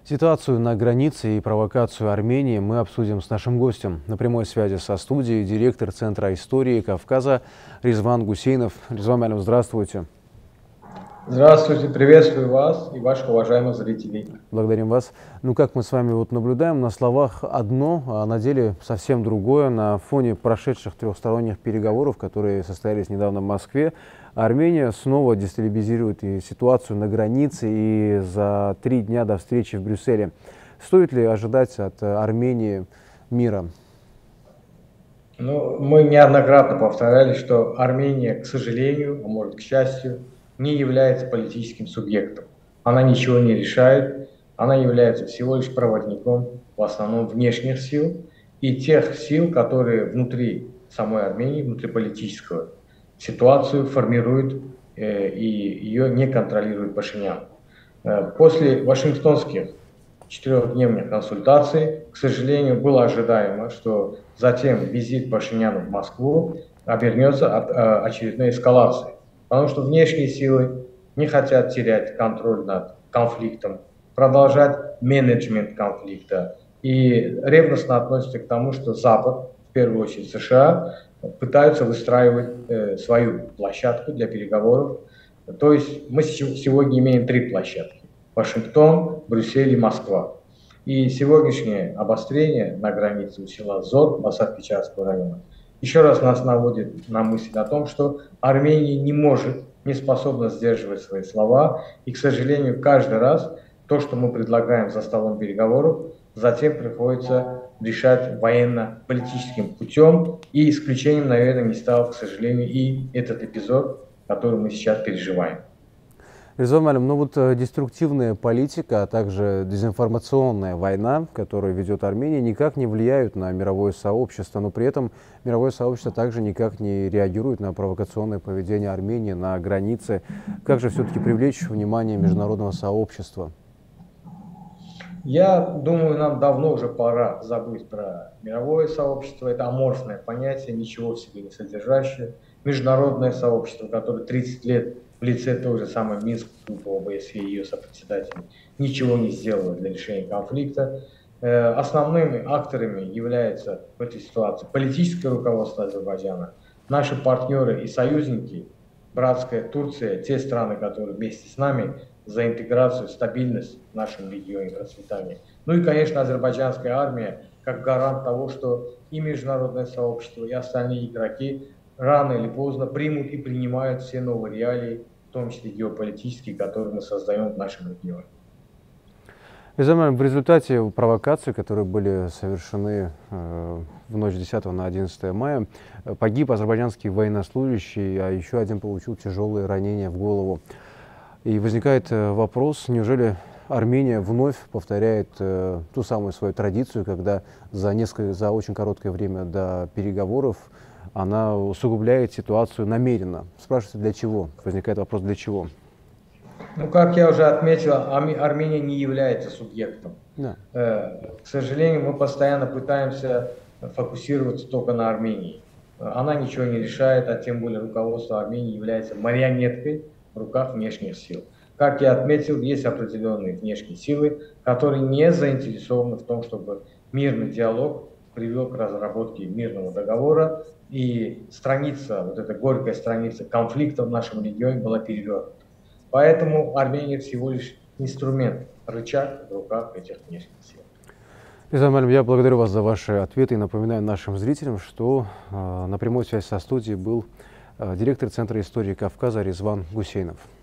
Ситуацию на границе и провокацию Армении мы обсудим с нашим гостем. На прямой связи со студией директор Центра истории Кавказа Ризван Гусейнов. Ризван Малям, здравствуйте. Здравствуйте, приветствую вас и ваших уважаемых зрителей. Благодарим вас. Как мы с вами наблюдаем, на словах одно, а на деле совсем другое. На фоне прошедших трехсторонних переговоров, которые состоялись недавно в Москве, Армения снова дестабилизирует и ситуацию на границе и за 3 дня до встречи в Брюсселе. Стоит ли ожидать от Армении мира? Мы неоднократно повторяли, что Армения, к сожалению, а может, к счастью, не является политическим субъектом. Она ничего не решает, она является всего лишь проводником, в основном, внешних сил и тех сил, которые внутри самой Армении, внутриполитическую ситуацию формируют и ее не контролирует Пашинян. После вашингтонских 4-дневных консультаций, к сожалению, было ожидаемо, что затем визит Пашиняна в Москву обернется очередной эскалацией. Потому что внешние силы не хотят терять контроль над конфликтом, продолжать менеджмент конфликта и ревностно относятся к тому, что Запад, в первую очередь США, пытаются выстраивать свою площадку для переговоров. То есть мы сегодня имеем 3 площадки: Вашингтон, Брюссель и Москва. И сегодняшнее обострение на границе у села Зод, Басар-Кичарского района, еще раз нас наводит на мысль о том, что Армения не способна сдерживать свои слова. И, к сожалению, каждый раз то, что мы предлагаем за столом переговоров, затем приходится решать военно-политическим путем. И исключением, наверное, не стал, к сожалению, и этот эпизод, который мы сейчас переживаем. Ризван Малям, деструктивная политика, а также дезинформационная война, которую ведет Армения, никак не влияют на мировое сообщество, но при этом мировое сообщество также никак не реагирует на провокационное поведение Армении на границе. Как же все-таки привлечь внимание международного сообщества? Я думаю, нам давно уже пора забыть про мировое сообщество. Это аморфное понятие, ничего в себе не содержащее. Международное сообщество, которое 30 лет в лице той же самой Минской группы ОБСЕ и ее сопредседателей ничего не сделало для решения конфликта. Основными акторами является в этой ситуации политическое руководство Азербайджана, наши партнеры и союзники, братская Турция, те страны, которые вместе с нами за интеграцию, стабильность в нашем регионе, процветание. И, конечно, азербайджанская армия как гарант того, что и международное сообщество, и остальные игроки рано или поздно примут и принимают все новые реалии, в том числе геополитические, которые мы создаем в нашем регионе. В результате провокаций, которые были совершены в ночь 10 на 11 мая, погиб азербайджанский военнослужащий, а еще один получил тяжелые ранения в голову. И возникает вопрос, неужели Армения вновь повторяет ту самую свою традицию, когда за очень короткое время до переговоров она усугубляет ситуацию намеренно. Спрашивается, для чего? Возникает вопрос, для чего? Как я уже отметил, Армения не является субъектом. Да. К сожалению, мы постоянно пытаемся фокусироваться только на Армении. Она ничего не решает, а тем более руководство Армении является марионеткой в руках внешних сил. Как я отметил, есть определенные внешние силы, которые не заинтересованы в том, чтобы мирный диалог привел к разработке мирного договора, и эта горькая страница конфликта в нашем регионе была перевернута. Поэтому Армения всего лишь инструмент, рычаг в руках этих внешних сил. Ризван Малям, я благодарю вас за ваши ответы и напоминаю нашим зрителям, что на прямой связи со студией был директор Центра истории Кавказа Ризван Гусейнов.